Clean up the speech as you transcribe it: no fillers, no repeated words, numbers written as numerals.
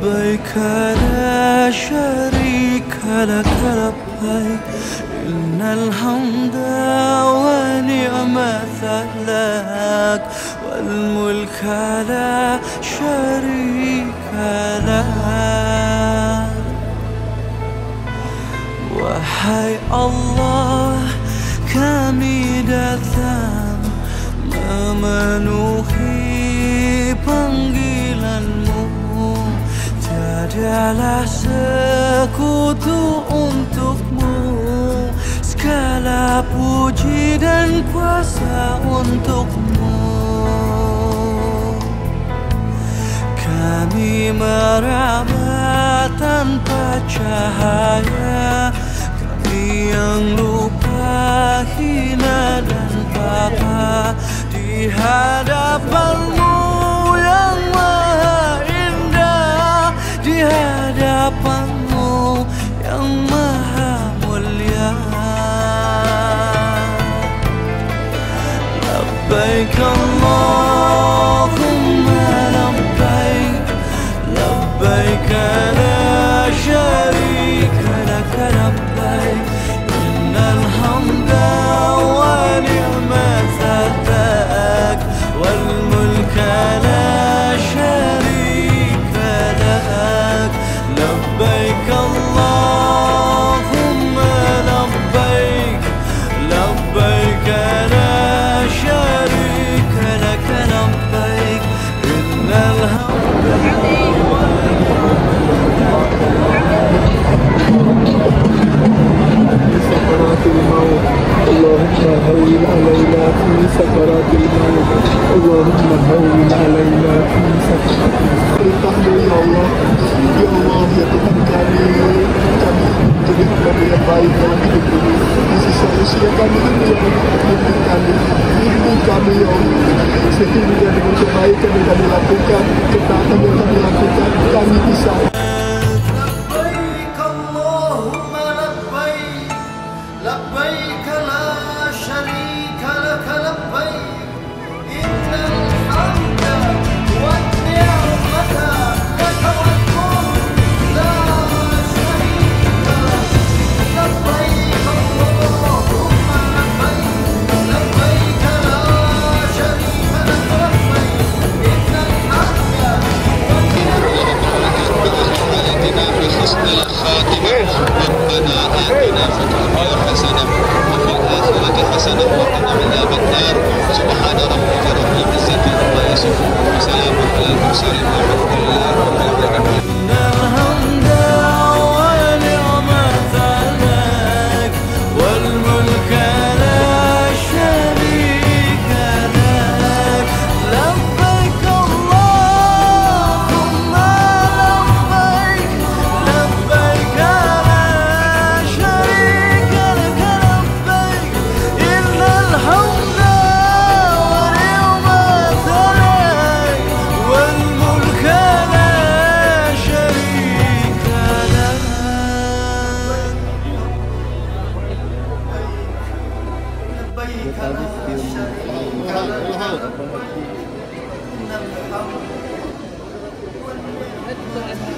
لبيك لا شريك لك لبيك إن الحمد ونعمة لك والملك لا شريك لك. Wahai Allah, kami datang memenuhi panggilan-Mu. Tiadalah sekutu untuk-Mu, segala puji dan kuasa untuk-Mu. Kami meraba tanpa cahaya, kami yang lupa, hina dan papa di hadapan-Mu yang maha indah, di hadapan-Mu yang maha mulia. Labbaik Allahumma labbaik, labbaik la syarika lak labbaik innal hamda wa ni'mata lak wal mulka la syarika lak. Labbaik Allahumma labbaik, labbaik la syarika lak labbaik innal hamda سكرات الموت. اللهم هون علينا في سكرات الموت. اللهم هون علينا في سكرات الموت. Ya Allah, ya Allah, ya Tuhan kami jadi hamba yang baik dalam hidup ini. Di sisi usia kami ini yang membimbing kami, bimbing kami ya Allah, sehingga dengan kebaikan yang kami lakukan, ketaatan yang kami lakukan, kami bisa. Betul.